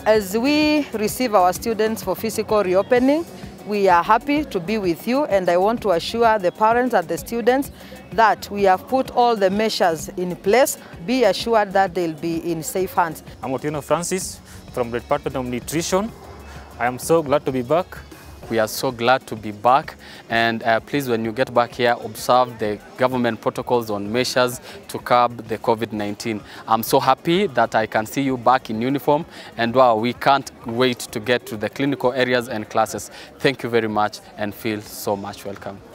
As we receive our students for physical reopening, we are happy to be with you, and I want to assure the parents and the students that we have put all the measures in place. Be assured that they'll be in safe hands. I'm Otieno Francis from the Department of Nutrition. I am so glad to be back. We are so glad to be back, and please, when you get back here, observe the government protocols on measures to curb the COVID-19. I'm so happy that I can see you back in uniform, and wow, we can't wait to get to the clinical areas and classes. Thank you very much and feel so much welcome.